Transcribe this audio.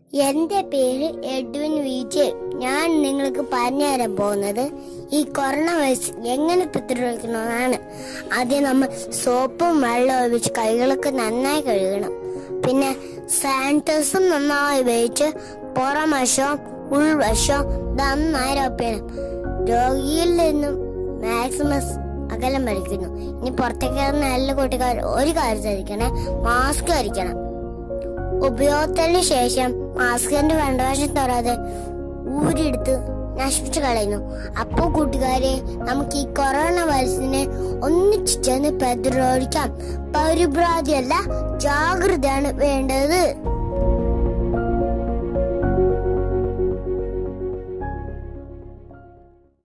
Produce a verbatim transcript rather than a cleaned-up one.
എന്റെ പേര് എഡ്വിൻ വിജയ്. ഞാൻ നിങ്ങൾക്ക് പറഞ്ഞു തരാൻ പോകുന്നത് ഈ കൊറോണ വൈറസ് എങ്ങനെ പ്രതിരോധിക്കണമെന്നാണ്. ആദ്യം നമ്മൾ സോപ്പും വെള്ളവും ഉപയോഗിച്ച് കൈകളൊക്കെ നന്നായി കഴുകണം. പിന്നെ സാനിറ്റൈസറും നന്നായി ഉപയോഗിച്ച് പുറം വശവും ഉൾവശവും നന്നായി റബ്ബ് ചെയ്യണം. രോഗിയിൽ നിന്നും മാക്സിമം അകലം വലിക്കുന്നു. ഇനി പുറത്തേക്ക് ഇറങ്ങുന്ന എല്ലാ കൂട്ടുകാരും ഒരു കാര്യം ശ്രദ്ധിക്കണേ, മാസ്ക് ധരിക്കണം. ഉപയോഗത്തിന് ശേഷം മാസ്കിന്റെ രണ്ടുവശം തൊടാതെ ഊരിയെടുത്ത് നശിപ്പിച്ചു കളയുന്നു. അപ്പോ കൂട്ടുകാരെ, നമുക്ക് ഈ കൊറോണ വൈറസിനെ ഒന്നിച്ചു ചേർന്ന് പ്രതിരോധിക്കാം. പരിഭ്രാന്തിയല്ല, ജാഗ്രതയാണ് വേണ്ടത്.